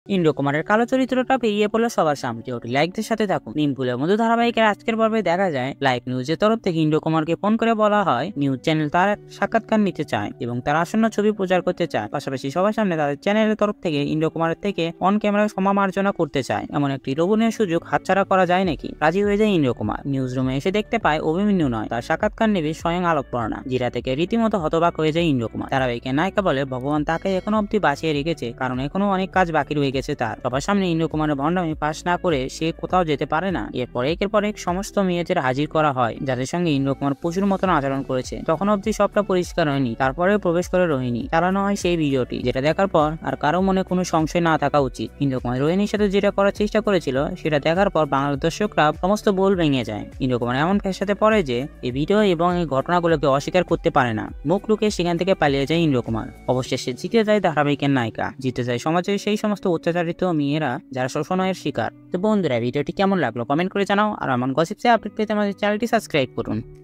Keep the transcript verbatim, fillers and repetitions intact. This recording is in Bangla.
ইন্দ্র কুমারের কালো চরিত্রটা পেরিয়ে পড়লো সবার সামনে। ওটি লাইকদের সাথে থাকুন। নিমফুলের মধ্যে ধারাবাহিকের আজকের পর্বে দেখা যায় লাইভ নিউজের তরফ থেকে ইন্দ্র কুমারকে ফোন করে বলা হয় নিউজ চ্যানেল তার সাক্ষাৎকার নিতে চায় এবং তার আসন্ন ছবি প্রচার করতে চায়। পাশাপাশি সবার সামনে তাদের চ্যানেলের তরফ থেকে ইন্দ্র কুমারের থেকে অন ক্যামেরায় সমামার্জনা করতে চায়। এমন একটি লোভনীয় সুযোগ হাতছাড়া করা যায় নাকি? রাজি হয়ে যায় ইন্দ্র কুমার। নিউজ রুমে এসে দেখতে পায় অভিমন্যু নয়, তার সাক্ষাৎকার নেবে স্বয়ং আলোকপর্ণা। যেটা থেকে রীতিমতো হতবাক হয়ে যায় ইন্দ্র কুমার। ধারাবাহিকের নায়িকা বলে ভগবান তাকে এখনো অব্দি বাঁচিয়ে রেখেছে, কারণ এখনো অনেক কাজ বাকি রয়ে গেছে তার। সবার সামনে ইন্দ্র কুমারের ভণ্ডামি পাস না করে সে কোথাও যেতে পারে না। এরপর একের পর এক সমস্ত মেয়েদের হাজির করা হয় যাদের সঙ্গে ইন্দ্র কুমার প্রচুর মতন আচরণ করেছে। তখন অব্দি সবটা পরিষ্কার হয়নি, তারপরে প্রবেশ করে রোহিণী। চালানো হয় সেই ভিডিওটি, যেটা দেখার পর আর কারো মনে কোনো সংশয় না থাকা উচিত। ইন্দ্র কুমার রোহিণীর সাথে যেটা করার চেষ্টা করেছিল সেটা দেখার পর বাংলার দর্শকরা সমস্ত বোল ভেঙে যায়। ইন্দ্র কুমার এমন ফ্যাসাতে পড়ে যে এই ভিডিও এবং এই ঘটনাগুলোকে অস্বীকার করতে পারে না। মুখ লুকে সেখান থেকে পালিয়ে যায় ইন্দ্র কুমার। অবশেষে জিতে যায় ধারাবাহিকের নায়িকা, জিতে যায় সমাজের সেই সমস্ত অত্যাচারিত মেয়েরা যারা শোষণের শিকার। তো বন্ধুরা, ভিডিওটি কেমন লাগলো কমেন্ট করে জানাও। আর এমন গসিপসে আপডেট পেতে আমাদের চ্যানেলটি সাবস্ক্রাইব করুন।